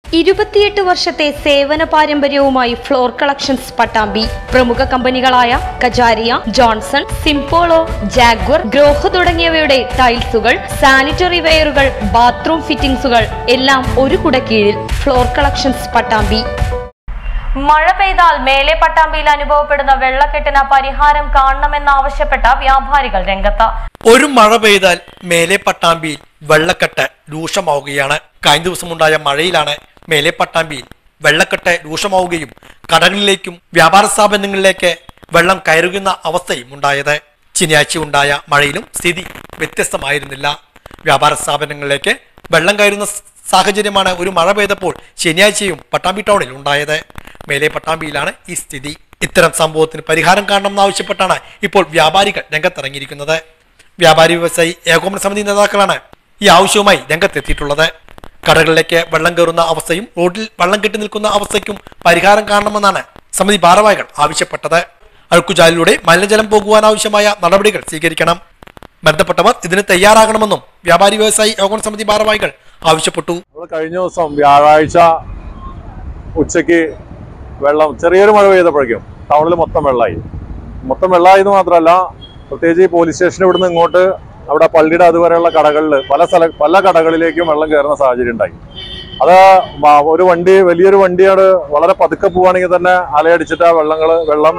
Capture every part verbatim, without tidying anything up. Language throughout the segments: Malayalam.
ഇരുപത്തിയെട്ട് വർഷത്തെ സേവന പാരമ്പര്യവുമായി ഫ്ലോർ കളക്ഷൻസ് പട്ടാമ്പി. പ്രമുഖ കമ്പനികളായ കജാരിയ, ജോൺസൺ, സിംപോളോ, ജാഗ്വർ, ഗ്രോഹ തുടങ്ങിയവയുടെ ടൈൽസുകൾ, സാനിറ്ററി വെയറുകൾ, ബാത്റൂം ഫിറ്റിംഗ്സുകൾ എല്ലാം ഒരു കുടക്കീഴിൽ. Floor collections Pattambi. മഴ പെയ്താൽ മേലെ പട്ടാമ്പിയിൽ അനുഭവപ്പെടുന്ന വെള്ളക്കെട്ടിന് പരിഹാരം കാണണമെന്നാവശ്യപ്പെട്ട വ്യാപാരികൾ രംഗത്ത്. ഒരു മഴ പെയ്താൽ മേലെ പട്ടാമ്പിയിൽ വെള്ളക്കെട്ട് രൂക്ഷമാവുകയാണ്. കഴിഞ്ഞ ദിവസമുണ്ടായ മഴയിലാണ് മേലെ പട്ടാമ്പിയിൽ വെള്ളക്കെട്ട് രൂക്ഷമാവുകയും കടകളിലേക്കും വ്യാപാര സ്ഥാപനങ്ങളിലേക്ക് വെള്ളം കയറുന്ന അവസ്ഥയും ഉണ്ടായത്. ശനിയാഴ്ച ഉണ്ടായ മഴയിലും സ്ഥിതി വ്യത്യസ്തമായിരുന്നില്ല. വ്യാപാര സ്ഥാപനങ്ങളിലേക്ക് വെള്ളം കയറുന്ന സാഹചര്യമാണ് ഒരു മഴ പെയ്തപ്പോൾ ശനിയാഴ്ചയും പട്ടാമ്പി ടൗണിൽ ഉണ്ടായത്. മേലെ പട്ടാമ്പിയിലാണ് ഈ സ്ഥിതി. ഇത്തരം സംഭവത്തിന് പരിഹാരം കാണണമെന്നാവശ്യപ്പെട്ടാണ് ഇപ്പോൾ വ്യാപാരികൾ രംഗത്തിറങ്ങിയിരിക്കുന്നത്. വ്യാപാരി വ്യവസായി ഏകോപന സമിതി നേതാക്കളാണ് ഈ ആവശ്യവുമായി രംഗത്തെത്തിയിട്ടുള്ളത്. കടകളിലേക്ക് വെള്ളം കയറുന്ന അവസ്ഥയും റോഡിൽ വെള്ളം കെട്ടി നിൽക്കുന്ന അവസ്ഥയ്ക്കും പരിഹാരം കാണണമെന്നാണ് സമിതി ഭാരവാഹികൾ ആവശ്യപ്പെട്ടത്. അഴുക്കുചാലിലൂടെ മലിനജലം പോകുവാനാവശ്യമായ നടപടികൾ സ്വീകരിക്കണം. ബന്ധപ്പെട്ടവർ ഇതിന് തയ്യാറാകണമെന്നും വ്യാപാരി വ്യവസായി ഏകോപന സമിതി ഭാരവാഹികൾ ആവശ്യപ്പെട്ടു. കഴിഞ്ഞ ദിവസം വ്യാഴാഴ്ച ഉച്ചയ്ക്ക് വെള്ളം ചെറിയൊരു മഴ പെയ്തപ്പോഴേക്കും ടൗണിൽ മൊത്തം വെള്ളമായി. മൊത്തം വെള്ളമായെന്ന് മാത്രമല്ല, പ്രത്യേകിച്ച് ഈ പോലീസ് സ്റ്റേഷൻ ഇവിടുന്ന് ഇങ്ങോട്ട് അവിടെ പള്ളിയുടെ അതുവരെയുള്ള കടകളിൽ പല സ്ഥല പല കടകളിലേക്കും വെള്ളം കയറുന്ന സാഹചര്യം ഉണ്ടായി. അത് ഒരു വണ്ടി വലിയൊരു വണ്ടിയോട് വളരെ പതുക്കെ പോവുകയാണെങ്കിൽ തന്നെ അലയടിച്ചിട്ട് ആ വെള്ളങ്ങൾ വെള്ളം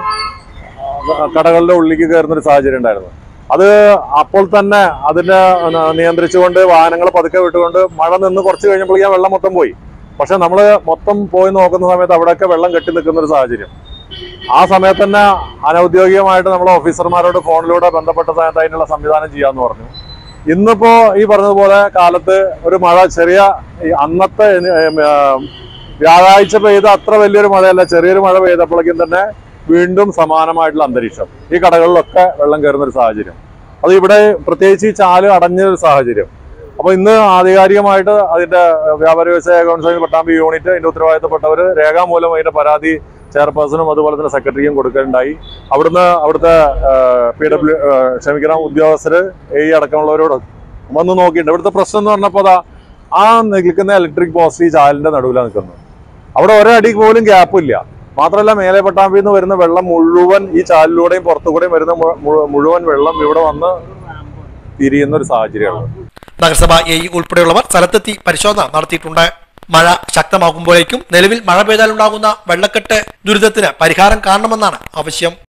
കടകളുടെ ഉള്ളിലേക്ക് കയറുന്നൊരു സാഹചര്യം ഉണ്ടായിരുന്നു. അത് അപ്പോൾ തന്നെ അതിനെ നിയന്ത്രിച്ചുകൊണ്ട് വാഹനങ്ങൾ പതുക്കെ വിട്ടുകൊണ്ട് മഴ നിന്ന് കുറച്ച് കഴിഞ്ഞപ്പോഴേക്കും ആ വെള്ളം മൊത്തം പോയി. പക്ഷെ നമ്മൾ മൊത്തം പോയി നോക്കുന്ന സമയത്ത് അവിടെയൊക്കെ വെള്ളം കെട്ടി നിൽക്കുന്ന ഒരു സാഹചര്യം. ആ സമയത്ത് തന്നെ അനൗദ്യോഗികമായിട്ട് നമ്മൾ ഓഫീസർമാരോട് ഫോണിലൂടെ ബന്ധപ്പെട്ട സമയത്ത് അതിനുള്ള സംവിധാനം ചെയ്യാമെന്ന് പറഞ്ഞു. ഇന്നിപ്പോ ഈ പറഞ്ഞതുപോലെ കാലത്ത് ഒരു മഴ ചെറിയ അന്നത്തെ വ്യാഴാഴ്ച പെയ്ത അത്ര വലിയൊരു മഴയല്ല, ചെറിയൊരു മഴ പെയ്തപ്പോഴേക്കും തന്നെ വീണ്ടും സമാനമായിട്ടുള്ള അന്തരീക്ഷം. ഈ കടകളിലൊക്കെ വെള്ളം കയറുന്ന ഒരു സാഹചര്യം. അത് ഇവിടെ പ്രത്യേകിച്ച് ഈ ചാല് അടഞ്ഞൊരു സാഹചര്യം. അപ്പോൾ ഇന്ന് ആധികാരികമായിട്ട് അതിന്റെ വ്യാപാരി വ്യവസായ കൗൺസിൽ പട്ടാമ്പി യൂണിറ്റ് അതിന്റെ ഉത്തരവാദിത്തപ്പെട്ടവർ രേഖാമൂലം അതിന്റെ പരാതി ചെയർപേഴ്സണും അതുപോലെ തന്നെ സെക്രട്ടറിയും കൊടുക്കുകയുണ്ടായി. അവിടുന്ന് അവിടുത്തെ പി ഡബ്ല്യു ക്ഷമിക്കണം ഉദ്യോഗസ്ഥര് എ അടക്കമുള്ളവരോട് വന്ന് നോക്കിയിട്ടുണ്ട്. ഇവിടുത്തെ പ്രശ്നം എന്ന് പറഞ്ഞപ്പോൾ അതാ ആ നിൽക്കുന്ന ഇലക്ട്രിക് പോസ്റ്റ് ഈ ചാലിന്റെ നടുവിലാണ് നിൽക്കുന്നത്. അവിടെ ഒരടി പോലും ഗ്യാപ്പില്ല. മാത്രമല്ല, മേലെ പട്ടാമ്പിയിൽ നിന്ന് വരുന്ന വെള്ളം മുഴുവൻ ഈ ചാലിലൂടെയും പുറത്തുകൂടെയും വരുന്ന മുഴുവൻ വെള്ളം ഇവിടെ വന്ന് തിരിയുന്ന ഒരു സാഹചര്യമാണ്. നഗരസഭ എ ഇ ഉൾപ്പെടെയുള്ളവർ സ്ഥലത്തെത്തി പരിശോധന നടത്തിയിട്ടുണ്ട്. മഴ ശക്തമാകുമ്പോഴേക്കും നിലവിൽ മഴ പെയ്താലുണ്ടാകുന്ന വെള്ളക്കെട്ട് ദുരിതത്തിന് പരിഹാരം കാണണമെന്നാണ് ആവശ്യം.